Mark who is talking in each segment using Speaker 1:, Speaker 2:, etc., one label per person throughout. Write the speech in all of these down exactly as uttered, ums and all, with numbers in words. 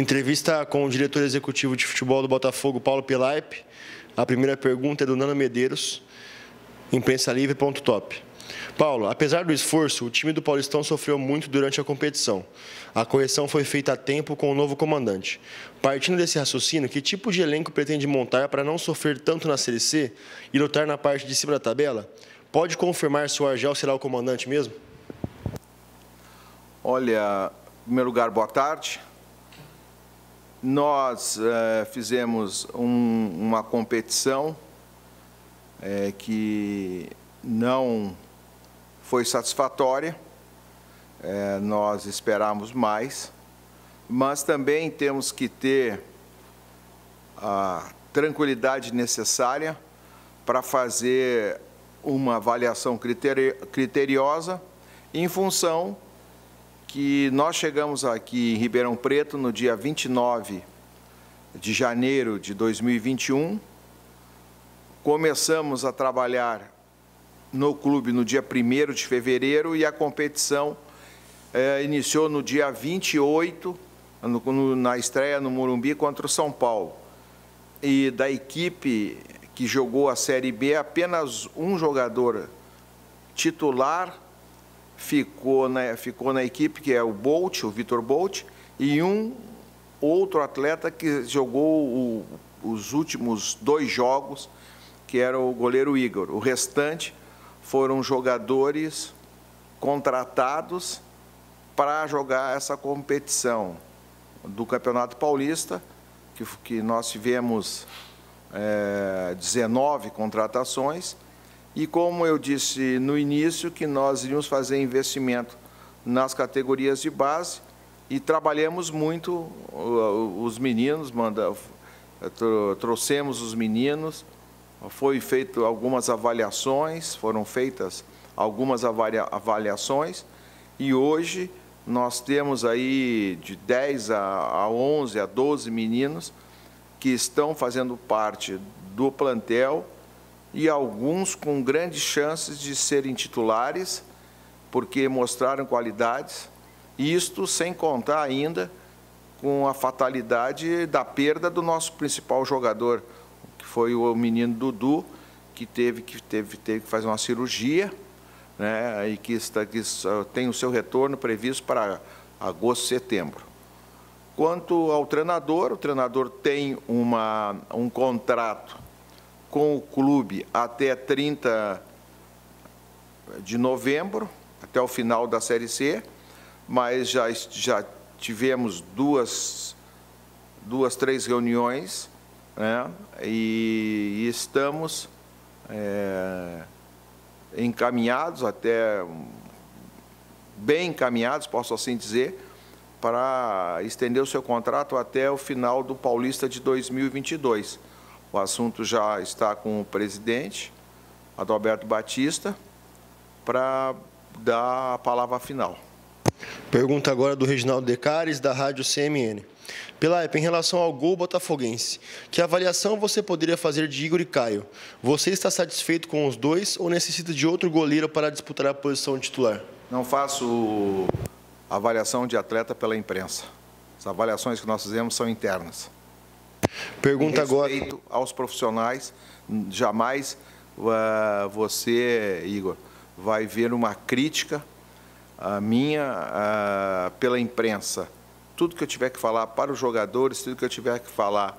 Speaker 1: Entrevista com o diretor executivo de futebol do Botafogo, Paulo Pilaipe. A primeira pergunta é do Nano Medeiros, imprensa livre ponto top. Paulo, apesar do esforço, o time do Paulistão sofreu muito durante a competição. A correção foi feita a tempo com o novo comandante. Partindo desse raciocínio, que tipo de elenco pretende montar para não sofrer tanto na Série C e lutar na parte de cima da tabela? Pode confirmar se o Argel será o comandante mesmo?
Speaker 2: Olha, em primeiro lugar, boa tarde. Nós eh, fizemos um, uma competição eh, que não foi satisfatória, eh, nós esperávamos mais, mas também temos que ter a tranquilidade necessária para fazer uma avaliação criteri- criteriosa em função que nós chegamos aqui em Ribeirão Preto no dia vinte e nove de janeiro de dois mil e vinte e um, começamos a trabalhar no clube no dia primeiro de fevereiro e a competição eh, iniciou no dia vinte e oito, no, no, na estreia no Morumbi contra o São Paulo. E da equipe que jogou a Série B, apenas um jogador titular ficou na, ficou na equipe, que é o Bolt, o Vitor Bolt, e um outro atleta que jogou o, os últimos dois jogos, que era o goleiro Igor. O restante foram jogadores contratados para jogar essa competição do Campeonato Paulista, que, que nós tivemos é, dezenove contratações, e como eu disse no início, que nós iríamos fazer investimento nas categorias de base e trabalhamos muito os meninos, manda, trouxemos os meninos, foi feito algumas avaliações, foram feitas algumas avaliações e hoje nós temos aí de dez a onze, a doze meninos que estão fazendo parte do plantel e alguns com grandes chances de serem titulares, porque mostraram qualidades, isto sem contar ainda com a fatalidade da perda do nosso principal jogador, que foi o menino Dudu, que teve que, teve, teve que fazer uma cirurgia, né, e que, está, que tem o seu retorno previsto para agosto, setembro. Quanto ao treinador, o treinador tem uma, um contrato com o clube até trinta de novembro, até o final da Série C, mas já, já tivemos duas, duas, três reuniões, né, e, e estamos é, encaminhados, até bem encaminhados, posso assim dizer, para estender o seu contrato até o final do Paulista de dois mil e vinte e dois. O assunto já está com o presidente, Adalberto Batista, para dar a palavra final.
Speaker 1: Pergunta agora do Reginaldo Decares, da Rádio C M N. Pilaipe, em relação ao gol botafoguense, que avaliação você poderia fazer de Igor e Caio? Você está satisfeito com os dois ou necessita de outro goleiro para disputar a posição de titular?
Speaker 2: Não faço avaliação de atleta pela imprensa. As avaliações que nós fizemos são internas.
Speaker 1: Pergunta agora.
Speaker 2: Respeito aos profissionais, jamais uh, você, Igor, vai ver uma crítica uh, minha uh, pela imprensa. Tudo que eu tiver que falar para os jogadores, tudo que eu tiver que falar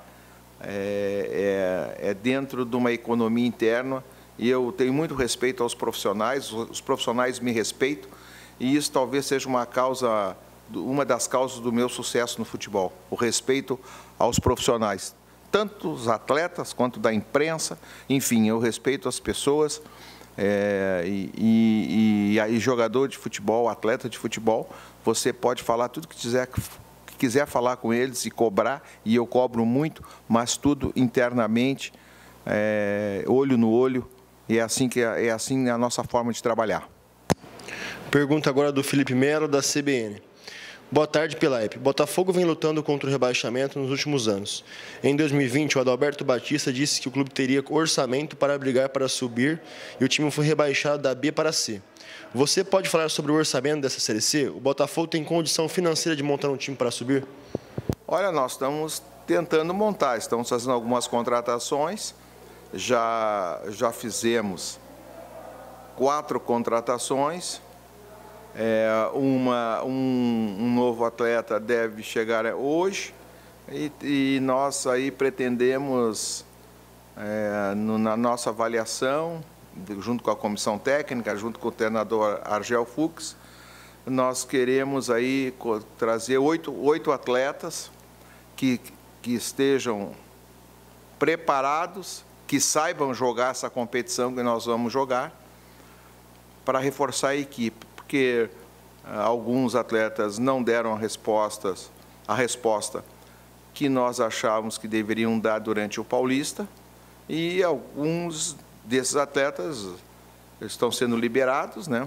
Speaker 2: é, é, é dentro de uma economia interna e eu tenho muito respeito aos profissionais, os profissionais me respeitam e isso talvez seja uma causa, uma das causas do meu sucesso no futebol, o respeito aos profissionais, tanto os atletas quanto da imprensa, enfim, eu respeito as pessoas é, e, e, e aí jogador de futebol, atleta de futebol, você pode falar tudo que quiser, que quiser falar com eles e cobrar, e eu cobro muito, mas tudo internamente, é, olho no olho, e é assim, que é, é assim a nossa forma de trabalhar.
Speaker 1: Pergunta agora do Felipe Melo, da C B N. Boa tarde, Pilaipe. Botafogo vem lutando contra o rebaixamento nos últimos anos. Em dois mil e vinte, o Adalberto Batista disse que o clube teria orçamento para brigar para subir e o time foi rebaixado da B para C. Você pode falar sobre o orçamento dessa Série C? O Botafogo tem condição financeira de montar um time para subir?
Speaker 2: Olha, nós estamos tentando montar, estamos fazendo algumas contratações, já, já fizemos quatro contratações, é, uma, um, um novo atleta deve chegar hoje e, e nós aí pretendemos, é, no, na nossa avaliação, junto com a comissão técnica, junto com o treinador Argel Fux, nós queremos aí trazer oito, oito atletas que, que estejam preparados, que saibam jogar essa competição que nós vamos jogar, para reforçar a equipe, porque ah, alguns atletas não deram respostas, a resposta que nós achávamos que deveriam dar durante o Paulista, e alguns desses atletas estão sendo liberados, né?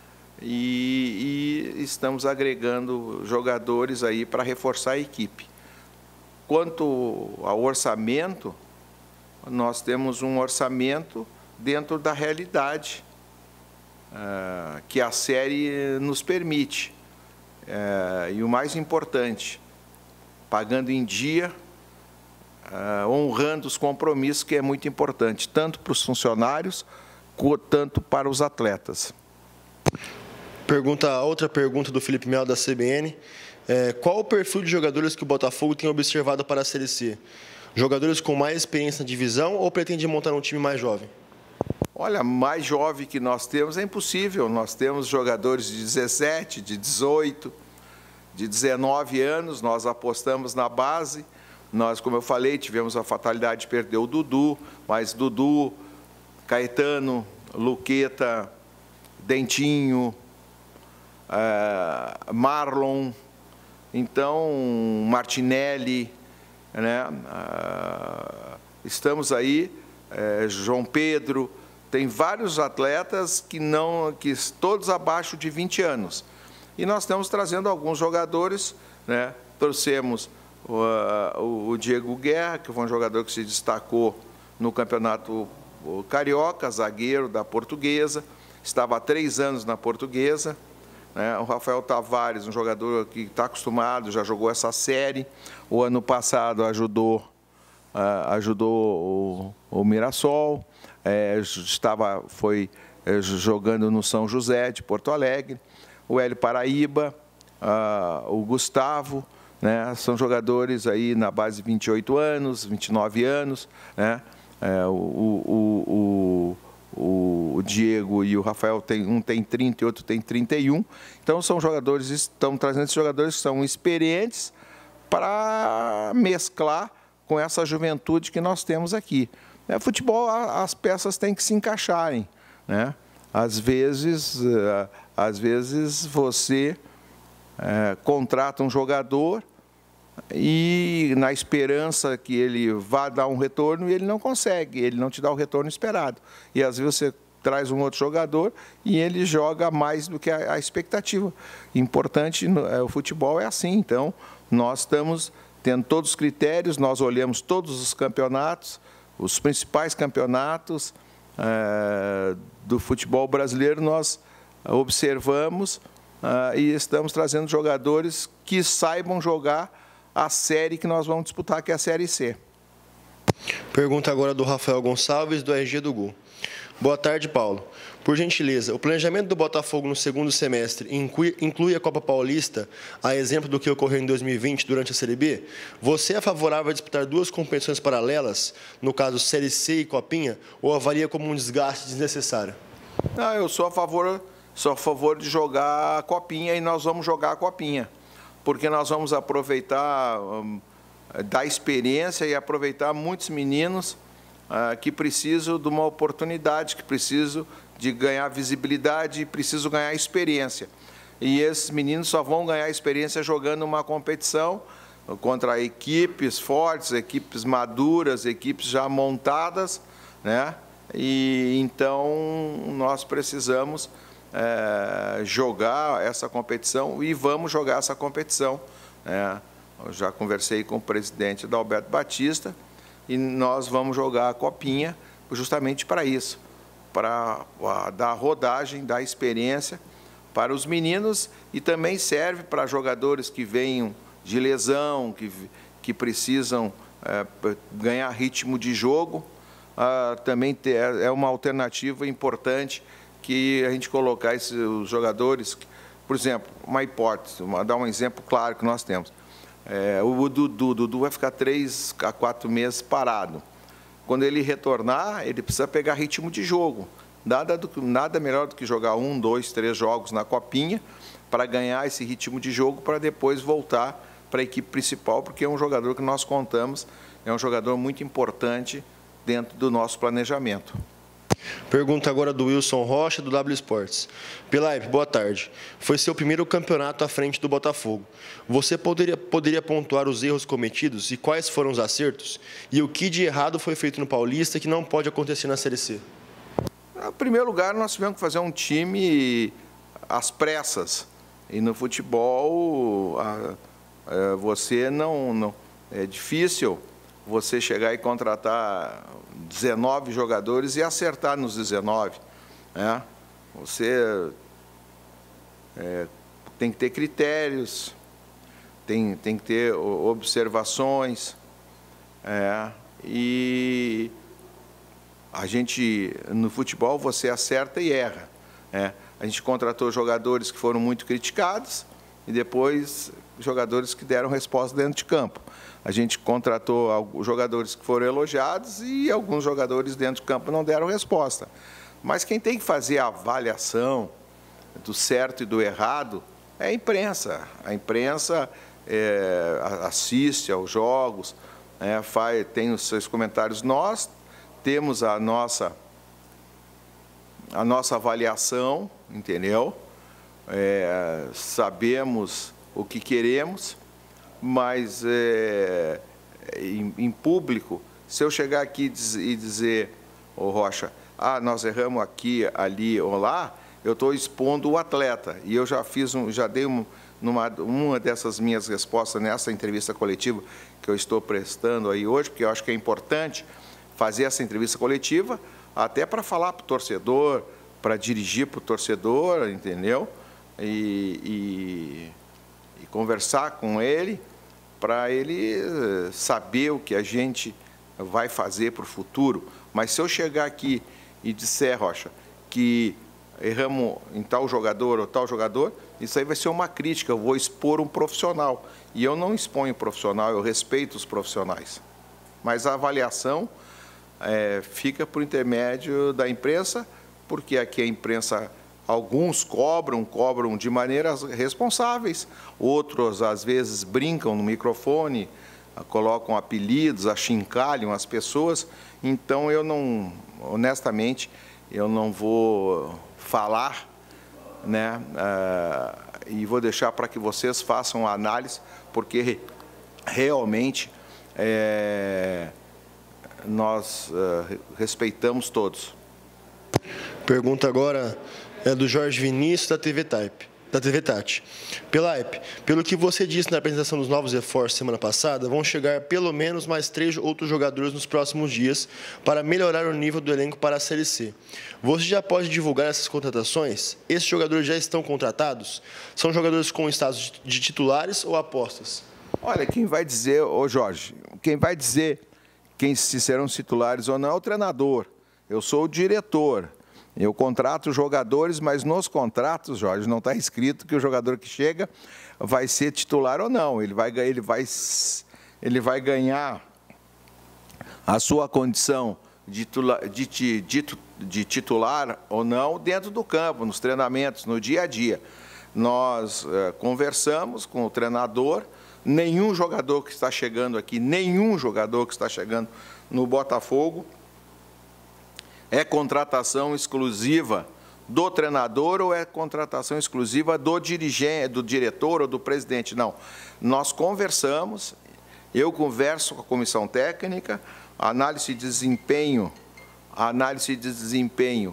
Speaker 2: E, e estamos agregando jogadores aí para reforçar a equipe. Quanto ao orçamento, nós temos um orçamento dentro da realidade uh, que a série nos permite. Uh, e o mais importante, pagando em dia, uh, honrando os compromissos, que é muito importante, tanto para os funcionários, quanto para os atletas.
Speaker 1: Pergunta, outra pergunta do Felipe Melo, da C B N. É, qual o perfil de jogadores que o Botafogo tem observado para a Série C? Jogadores com mais experiência na divisão ou pretende montar um time mais jovem?
Speaker 2: Olha, mais jovem que nós temos é impossível. Nós temos jogadores de dezessete, de dezoito, de dezenove anos. Nós apostamos na base. Nós, como eu falei, tivemos a fatalidade de perder o Dudu, mas Dudu, Caetano, Luqueta, Dentinho, uh, Marlon, então Martinelli, né? Uh, estamos aí, uh, João Pedro, tem vários atletas que não, que todos abaixo de vinte anos. E nós estamos trazendo alguns jogadores, né? Trouxemos uh, o, o Diego Guerra, que foi um jogador que se destacou no Campeonato Carioca, zagueiro da Portuguesa, estava há três anos na Portuguesa, né? O Rafael Tavares, um jogador que está acostumado, já jogou essa série. O ano passado ajudou, uh, ajudou o, o Mirassol, é, estava, foi é, jogando no São José de Porto Alegre. O Hélio Paraíba, uh, o Gustavo, né? São jogadores aí na base de vinte e oito anos, vinte e nove anos, né? É, o, o, o, o Diego e o Rafael, tem, um tem trinta e outro tem trinta e um. Então, são jogadores, estão trazendo esses jogadores que são experientes para mesclar com essa juventude que nós temos aqui. É, futebol, as peças têm que se encaixarem, né? Às vezes, às vezes você é, contrata um jogador e na esperança que ele vá dar um retorno, e ele não consegue, ele não te dá o retorno esperado. E às vezes você traz um outro jogador e ele joga mais do que a, a expectativa. Importante, no, é, o futebol é assim, então nós estamos tendo todos os critérios, nós olhamos todos os campeonatos, os principais campeonatos é, do futebol brasileiro, nós observamos é, e estamos trazendo jogadores que saibam jogar a série que nós vamos disputar, que é a Série C.
Speaker 1: Pergunta agora do Rafael Gonçalves, do R G do Gol. Boa tarde, Paulo. Por gentileza, o planejamento do Botafogo no segundo semestre inclui, inclui a Copa Paulista, a exemplo do que ocorreu em dois mil e vinte durante a Série B? Você é favorável a disputar duas competições paralelas, no caso Série C e Copinha, ou avalia como um desgaste desnecessário?
Speaker 2: Não, eu sou a favor, sou a favor de jogar a Copinha, e nós vamos jogar a Copinha, porque nós vamos aproveitar um, da experiência e aproveitar muitos meninos uh, que precisam de uma oportunidade, que precisam de ganhar visibilidade e precisam ganhar experiência. E esses meninos só vão ganhar experiência jogando uma competição contra equipes fortes, equipes maduras, equipes já montadas, né? E então nós precisamos É, jogar essa competição, e vamos jogar essa competição. É, eu já conversei com o presidente da Alberto Batista e nós vamos jogar a Copinha justamente para isso, para dar rodagem, dar experiência para os meninos, e também serve para jogadores que venham de lesão, que, que precisam é, ganhar ritmo de jogo, ah, também ter, é uma alternativa importante que a gente colocar esses os jogadores. Por exemplo, uma hipótese, uma, dar um exemplo claro que nós temos. É, o Dudu, o Dudu vai ficar três a quatro meses parado. Quando ele retornar, ele precisa pegar ritmo de jogo. Nada, do, nada melhor do que jogar um, dois, três jogos na copinha para ganhar esse ritmo de jogo para depois voltar para a equipe principal, porque é um jogador que nós contamos, é um jogador muito importante dentro do nosso planejamento.
Speaker 1: Pergunta agora do Wilson Rocha, do W Sports. Pelaip, boa tarde. Foi seu primeiro campeonato à frente do Botafogo. Você poderia, poderia pontuar os erros cometidos e quais foram os acertos? E o que de errado foi feito no Paulista que não pode acontecer na Série C?
Speaker 2: Em primeiro lugar, nós tivemos que fazer um time às pressas. E no futebol, a, a, você não, não... É difícil você chegar e contratar dezenove jogadores e acertar nos dezenove. Né? Você é, tem que ter critérios, tem, tem que ter observações, é, e a gente, no futebol, você acerta e erra. É. A gente contratou jogadores que foram muito criticados e depois jogadores que deram resposta dentro de campo. A gente contratou jogadores que foram elogiados e alguns jogadores dentro de campo não deram resposta. Mas quem tem que fazer a avaliação do certo e do errado é a imprensa. A imprensa é, assiste aos jogos, é, faz, tem os seus comentários. Nós temos a nossa, a nossa avaliação, entendeu? É, sabemos o que queremos, mas é, em, em público, se eu chegar aqui e dizer, ô oh, Rocha, ah, nós erramos aqui, ali ou lá, eu estou expondo o atleta. E eu já fiz, um, já dei um, numa, uma dessas minhas respostas nessa entrevista coletiva que eu estou prestando aí hoje, porque eu acho que é importante fazer essa entrevista coletiva, até para falar para o torcedor, para dirigir para o torcedor, entendeu? E, e, e conversar com ele, para ele saber o que a gente vai fazer para o futuro. Mas se eu chegar aqui e disser, Rocha, que erramos em tal jogador ou tal jogador, isso aí vai ser uma crítica, eu vou expor um profissional. E eu não exponho profissional, eu respeito os profissionais. Mas a avaliação é, fica por intermédio da imprensa, porque aqui a imprensa, alguns cobram, cobram de maneiras responsáveis, outros às vezes brincam no microfone, colocam apelidos, achincalham as pessoas. Então eu não, honestamente, eu não vou falar, né, uh, e vou deixar para que vocês façam a análise, porque realmente é, nós uh, respeitamos todos.
Speaker 1: Pergunta agora é do Jorge Vinícius, da T V Type, da T V Tati. Pelaip, pelo que você disse na apresentação dos novos reforços semana passada, vão chegar pelo menos mais três outros jogadores nos próximos dias para melhorar o nível do elenco para a Série C. Você já pode divulgar essas contratações? Esses jogadores já estão contratados? São jogadores com status de titulares ou apostas?
Speaker 2: Olha, quem vai dizer, ô Jorge, quem vai dizer quem se serão titulares ou não é o treinador. Eu sou o diretor. Eu contrato jogadores, mas nos contratos, Jorge, não está escrito que o jogador que chega vai ser titular ou não. Ele vai, ele vai, ele vai ganhar a sua condição de, de, de, de titular ou não dentro do campo, nos treinamentos, no dia a dia. Nós é, conversamos com o treinador, nenhum jogador que está chegando aqui, nenhum jogador que está chegando no Botafogo é contratação exclusiva do treinador ou é contratação exclusiva do dirigente, do diretor ou do presidente. Não. Nós conversamos, eu converso com a comissão técnica, a análise de desempenho, a análise de desempenho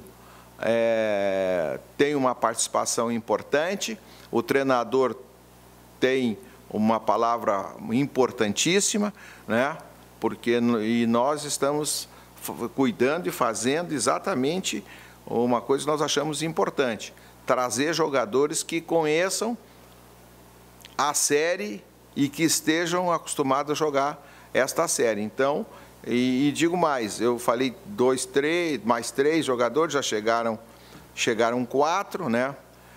Speaker 2: é, tem uma participação importante, o treinador tem uma palavra importantíssima, né? Porque e nós estamos cuidando e fazendo exatamente uma coisa que nós achamos importante, trazer jogadores que conheçam a série e que estejam acostumados a jogar esta série. Então, e, e digo mais, eu falei dois, três, mais três jogadores, já chegaram, chegaram quatro, né?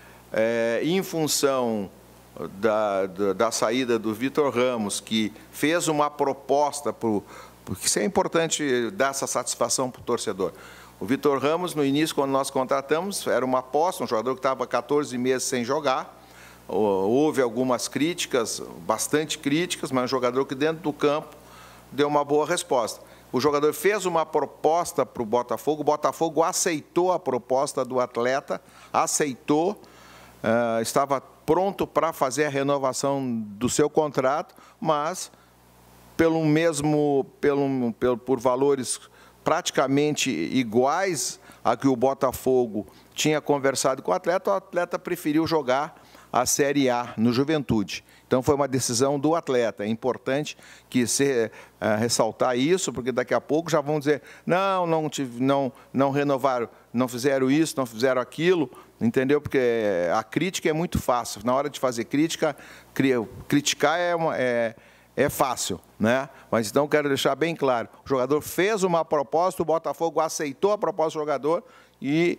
Speaker 2: É, em função da, da, da saída do Vitor Ramos, que fez uma proposta, pro, porque isso é importante dar essa satisfação para o torcedor. O Vitor Ramos, no início, quando nós contratamos, era uma aposta, um jogador que estava quatorze meses sem jogar. Houve algumas críticas, bastante críticas, mas um jogador que dentro do campo deu uma boa resposta. O jogador fez uma proposta para o Botafogo, o Botafogo aceitou a proposta do atleta, aceitou, uh, estava pronto para fazer a renovação do seu contrato, mas pelo mesmo, pelo, pelo, por valores praticamente iguais a que o Botafogo tinha conversado com o atleta, o atleta preferiu jogar a Série A no Juventude. Então, foi uma decisão do atleta. É importante que se uh, ressaltar isso, porque daqui a pouco já vão dizer não, não, não, não renovaram, não fizeram isso, não fizeram aquilo, entendeu? Porque a crítica é muito fácil. Na hora de fazer crítica, criticar é, uma, é, é fácil, né? Mas então, quero deixar bem claro, o jogador fez uma proposta, o Botafogo aceitou a proposta do jogador e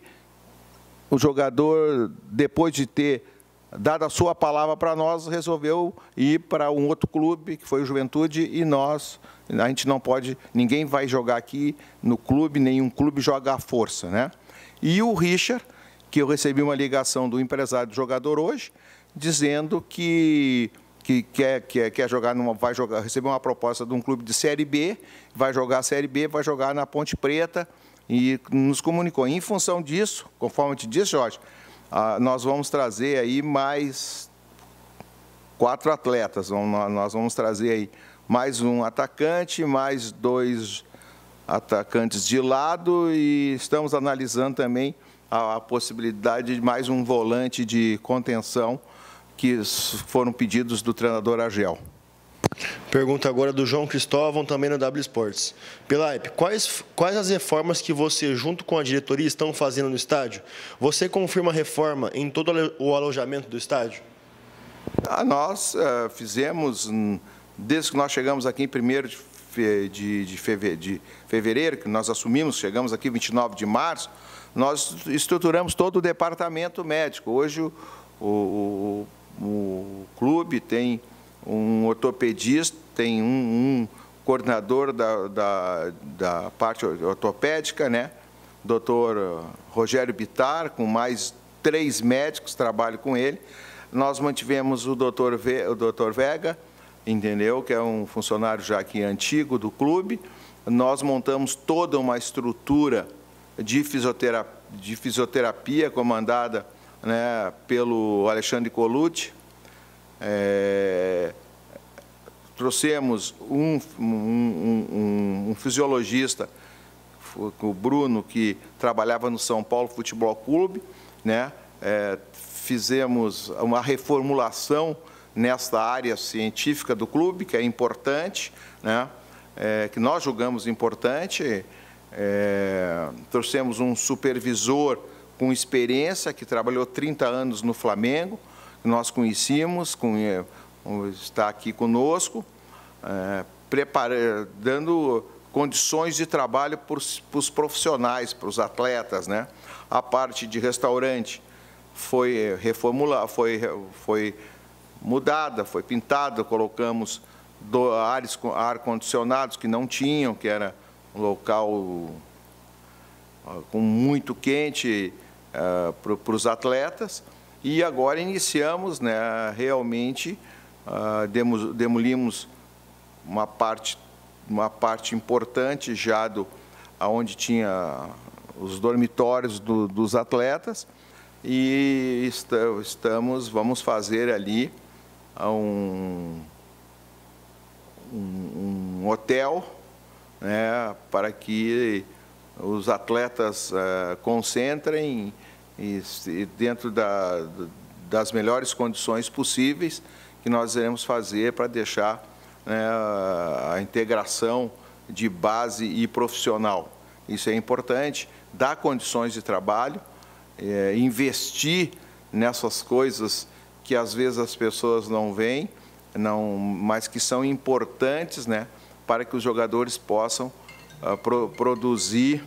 Speaker 2: o jogador, depois de ter dada a sua palavra para nós, resolveu ir para um outro clube, que foi o Juventude, e nós, a gente não pode, ninguém vai jogar aqui no clube, nenhum clube joga à força, né? E o Richard, que eu recebi uma ligação do empresário do jogador hoje, dizendo que, que quer, quer, quer jogar, numa, vai jogar, recebeu uma proposta de um clube de Série B, vai jogar a Série B, vai jogar na Ponte Preta, e nos comunicou. Em função disso, conforme eu te disse, Jorge, Ah, nós vamos trazer aí mais quatro atletas. Nós vamos trazer aí mais um atacante, mais dois atacantes de lado e estamos analisando também a, a possibilidade de mais um volante de contenção que foram pedidos do treinador Agel.
Speaker 1: Pergunta agora do João Cristóvão, também no W Sports. Pelaip, quais, quais as reformas que você, junto com a diretoria, estão fazendo no estádio? Você confirma a reforma em todo o alojamento do estádio?
Speaker 2: Ah, nós uh, fizemos, desde que nós chegamos aqui em primeiro de, de, de, feve, de fevereiro, que nós assumimos, chegamos aqui vinte e nove de março, nós estruturamos todo o departamento médico. Hoje o, o, o, o clube tem um ortopedista, tem um, um coordenador da, da, da parte ortopédica, né? doutor Rogério Bittar, com mais três médicos, trabalham com ele. Nós mantivemos o doutor, Ve, o doutor Vega, entendeu? Que é um funcionário já aqui antigo do clube. Nós montamos toda uma estrutura de fisioterapia, de fisioterapia comandada, né, pelo Alexandre Colucci. É, trouxemos um, um, um, um fisiologista, o Bruno, que trabalhava no São Paulo Futebol Clube, né? É, fizemos uma reformulação nesta área científica do clube, que é importante, né? É, que nós julgamos importante. É, trouxemos um supervisor com experiência, que trabalhou trinta anos no Flamengo, nós conhecíamos, com, está aqui conosco, é, prepara, dando condições de trabalho para os, para os profissionais, para os atletas, né? A parte de restaurante foi reformulada, foi, foi mudada, foi pintada, colocamos do, ares, ar-condicionados que não tinham, que era um local com muito quente uh, para, para os atletas. E agora iniciamos, né, realmente, uh, demos, demolimos uma parte, uma parte importante já do, onde tinha os dormitórios do, dos atletas e está, estamos, vamos fazer ali um, um, um hotel, né, para que os atletas uh, concentrem e dentro da, das melhores condições possíveis que nós iremos fazer para deixar, né, a integração de base e profissional. Isso é importante, dar condições de trabalho, é, investir nessas coisas que às vezes as pessoas não veem, não, mas que são importantes, né, para que os jogadores possam uh, pro, produzir,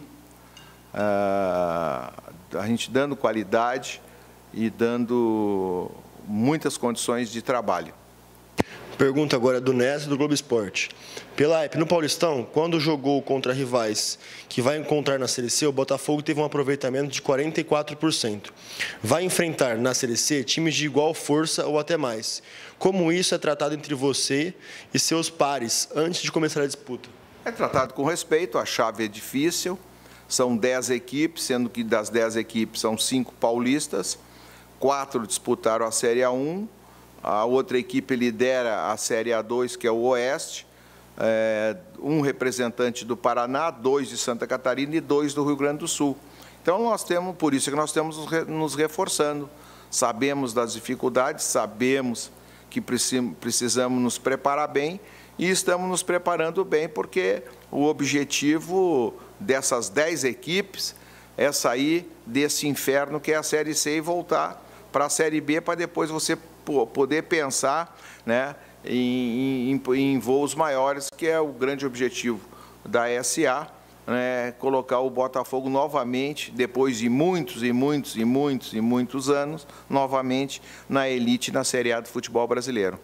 Speaker 2: uh, a gente dando qualidade e dando muitas condições de trabalho.
Speaker 1: Pergunta agora do Néstor, do Globo Esporte. Pelaipe, no Paulistão, quando jogou contra rivais que vai encontrar na Série C, o Botafogo teve um aproveitamento de quarenta e quatro por cento. Vai enfrentar na Série C times de igual força ou até mais. Como isso é tratado entre você e seus pares antes de começar a disputa?
Speaker 2: É tratado com respeito, a chave é difícil. São dez equipes, sendo que das dez equipes são cinco paulistas, quatro disputaram a Série A um, a outra equipe lidera a Série A dois, que é o Oeste, é, um representante do Paraná, dois de Santa Catarina e dois do Rio Grande do Sul. Então, nós temos, por isso que nós temos nos reforçando. Sabemos das dificuldades, sabemos que precisamos nos preparar bem e estamos nos preparando bem, porque o objetivo dessas dez equipes é sair desse inferno que é a Série C e voltar para a Série B, para depois você poder pensar, né, em, em, em voos maiores, que é o grande objetivo da S A, né, colocar o Botafogo novamente, depois de muitos e muitos e muitos e muitos anos, novamente na elite, na Série A do futebol brasileiro.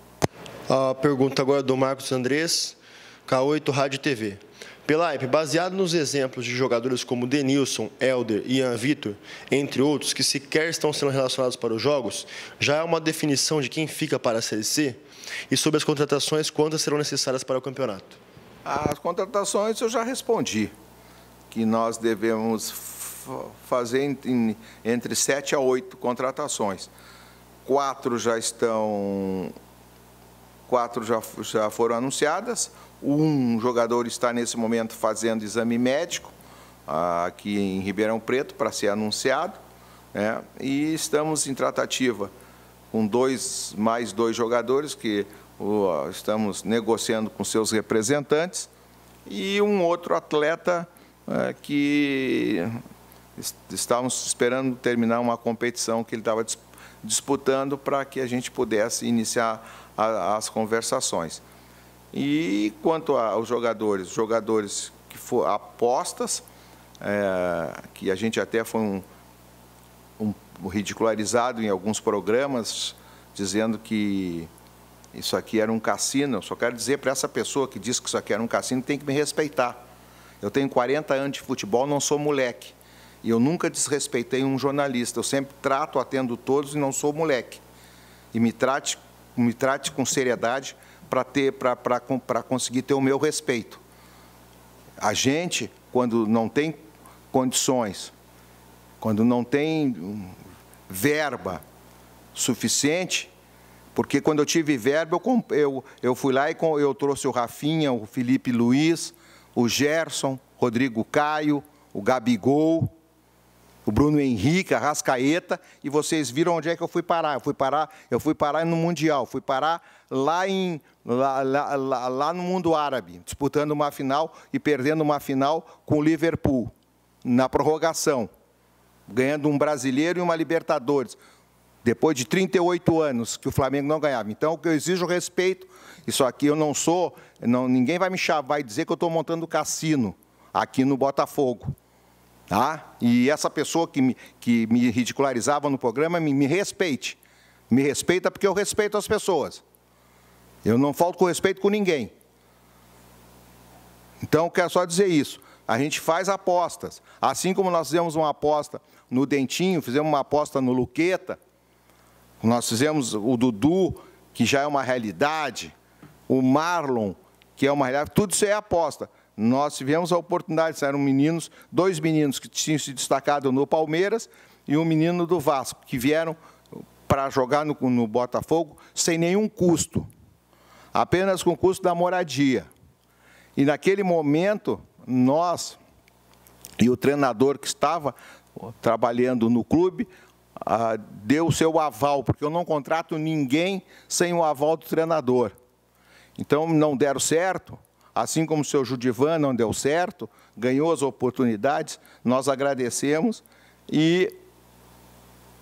Speaker 1: A pergunta agora do Marcos Andrés, K oito Rádio e T V. Pelaipe, baseado nos exemplos de jogadores como Denilson, Helder e Ian Vitor, entre outros, que sequer estão sendo relacionados para os jogos, já é uma definição de quem fica para a Série C? E sobre as contratações, quantas serão necessárias para o campeonato?
Speaker 2: As contratações eu já respondi, que nós devemos fazer entre sete a oito contratações. Quatro já estão, quatro já, já foram anunciadas. Um jogador está nesse momento fazendo exame médico aqui em Ribeirão Preto para ser anunciado, né? E estamos em tratativa com dois, mais dois jogadores que uh, estamos negociando com seus representantes e um outro atleta uh, que estávamos esperando terminar uma competição que ele estava dis disputando para que a gente pudesse iniciar a, as conversações. E quanto aos jogadores, jogadores que foram apostas, é, que a gente até foi um, um ridicularizado em alguns programas, dizendo que isso aqui era um cassino. Eu só quero dizer para essa pessoa que diz que isso aqui era um cassino, tem que me respeitar. Eu tenho quarenta anos de futebol, não sou moleque. E eu nunca desrespeitei um jornalista. Eu sempre trato, atendo todos e não sou moleque. E me trate, me trate com seriedade, para ter, para conseguir ter o meu respeito. A gente, quando não tem condições, quando não tem verba suficiente, porque quando eu tive verba, eu, eu, eu fui lá e eu trouxe o Rafinha, o Felipe Luiz, o Gerson, Rodrigo Caio, o Gabigol, o Bruno Henrique, a Arrascaeta, e vocês viram onde é que eu fui parar. Eu fui parar, eu fui parar no Mundial, fui parar lá, em, lá, lá, lá, lá no mundo árabe, disputando uma final e perdendo uma final com o Liverpool, na prorrogação, ganhando um brasileiro e uma Libertadores, depois de trinta e oito anos que o Flamengo não ganhava. Então, eu exijo respeito. Isso aqui eu não sou, não, ninguém vai me chamar, vai dizer que eu estou montando cassino aqui no Botafogo. Tá? E essa pessoa que me, que me ridicularizava no programa, me, me respeite. Me respeita porque eu respeito as pessoas. Eu não falto com respeito com ninguém. Então, eu quero só dizer isso. A gente faz apostas. Assim como nós fizemos uma aposta no Dentinho, fizemos uma aposta no Luqueta, nós fizemos o Dudu, que já é uma realidade, o Marlon, que é uma realidade, tudo isso é aposta. Nós tivemos a oportunidade, eram meninos, dois meninos que tinham se destacado no Palmeiras e um menino do Vasco, que vieram para jogar no, no Botafogo sem nenhum custo, apenas com o custo da moradia. E naquele momento, nós e o treinador que estava trabalhando no clube, ah, deu o seu aval, porque eu não contrato ninguém sem o aval do treinador. Então, não deram certo. Assim como o seu Judivan não deu certo, ganhou as oportunidades, nós agradecemos e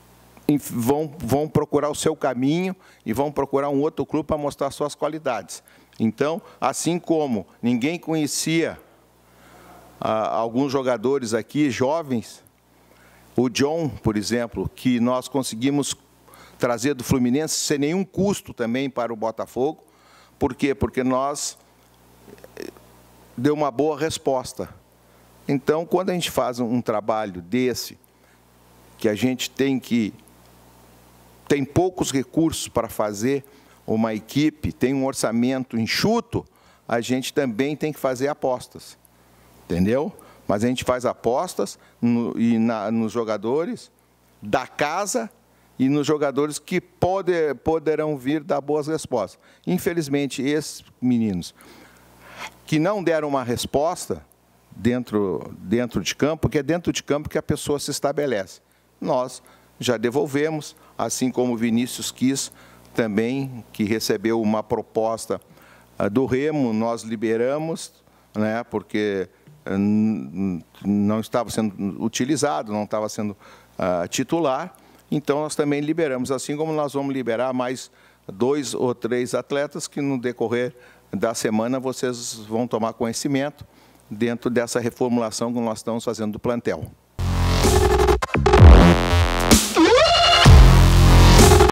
Speaker 2: vão, vão procurar o seu caminho e vão procurar um outro clube para mostrar suas qualidades. Então, assim como ninguém conhecia ah, alguns jogadores aqui, jovens, o John, por exemplo, que nós conseguimos trazer do Fluminense sem nenhum custo também para o Botafogo. Por quê? Porque nós deu uma boa resposta. Então, quando a gente faz um trabalho desse, que a gente tem que tem poucos recursos para fazer uma equipe, tem um orçamento enxuto, a gente também tem que fazer apostas, entendeu? Mas a gente faz apostas no, e na, nos jogadores da casa e nos jogadores que poder, poderão vir dar boas respostas. Infelizmente, esses meninos que não deram uma resposta dentro, dentro de campo, porque é dentro de campo que a pessoa se estabelece. Nós já devolvemos, assim como o Vinícius quis também, que recebeu uma proposta do Remo, nós liberamos, né, porque não estava sendo utilizado, não estava sendo uh, titular, então nós também liberamos, assim como nós vamos liberar mais dois ou três atletas que no decorrer da semana vocês vão tomar conhecimento dentro dessa reformulação que nós estamos fazendo do plantel.